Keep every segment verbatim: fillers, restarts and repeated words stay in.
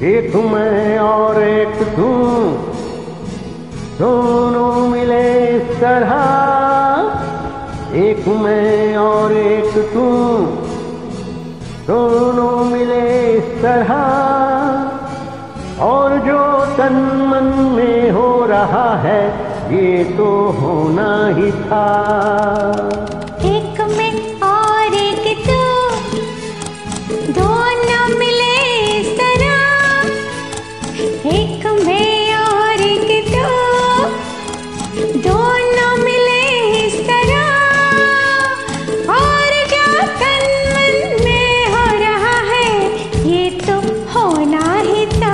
एक मैं और एक तू, दोनों मिले इस तरह। एक मैं और एक तू, दोनों मिले इस तरह। और जो तन मन में हो रहा है ये तो होना ही था। एक मैं और एक तू, दोनों मिले इस तरह। एक मैं और एक तू, दोनों मिले इस तरह। और जो तन मन में हो रहा है ये तो होना ही था।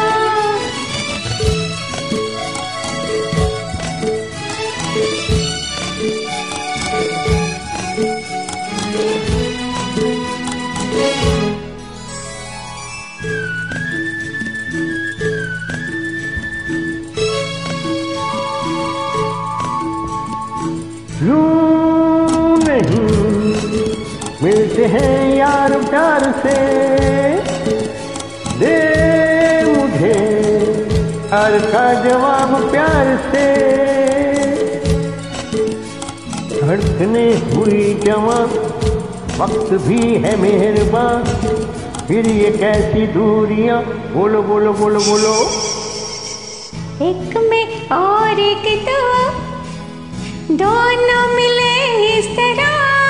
यूं नहीं मिलते हैं यार प्यार से, दे मुझे हर का जवाब प्यार से। धड़कने हुई जवां वक्त भी है मेहरबान, फिर ये कैसी दूरियां। बोलो बोलो बोलो बोलो। एक में और एक तो, दोनों मिले इस तरह।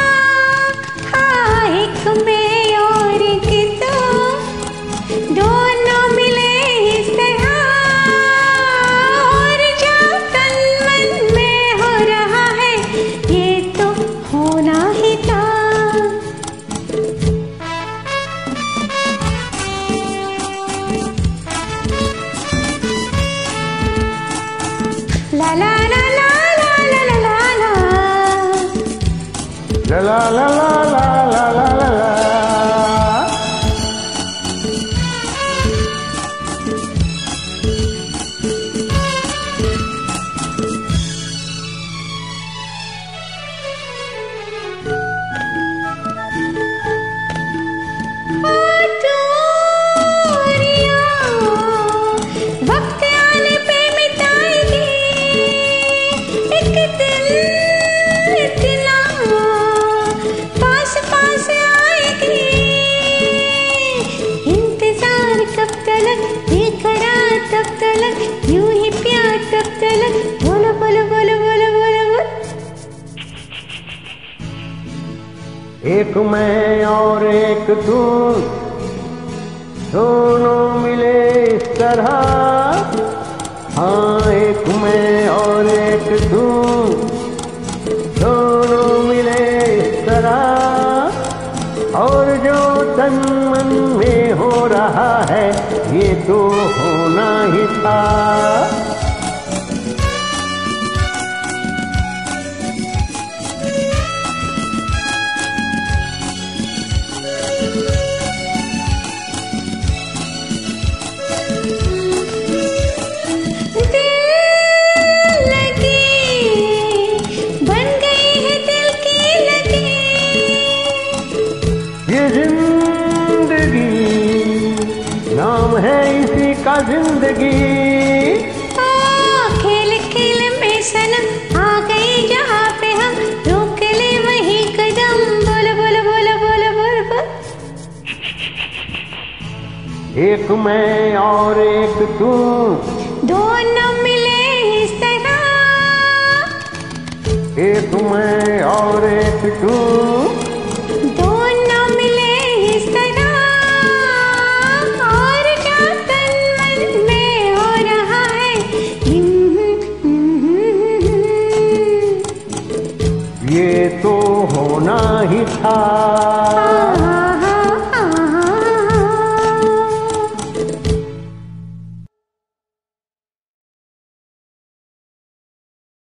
हाँ, एक में और एक तो, दोनों मिले इस तरह। और जो तन मन में हो रहा है ये तो होना ही था। ला ला ला ला ला ला ला ला ला ला ला ला ला ला ला ला। वक्त आने पे मिटाएगी एक दिन, इतना पास पास आएगी। इंतजार कब तलक, बेकरार तब तलक, यूं ही प्यार तब तलक। बोलो बोलो बोलो बोलो बोलो बोलो। एक मैं और एक तू, दोनों मिले इस तरह। हाँ, एक मैं और एक तू, दोनों मिले इस तरह। और जो तन मन में हो रहा है ये तो होना ही था। ये जिंदगी नाम है इसी का जिंदगी। खेल खेल में सनम आ गई जहाँ पे हम, रोक ले वही कदम। बोलो बोलो बोलो बोलो बोलो बोलो। एक मैं और एक तू, दोनों मिले इस तरह। एक मैं और एक तू, दोनों मिले इस तरह। और जो तन मन में हो रहा है ये तो होना ही था।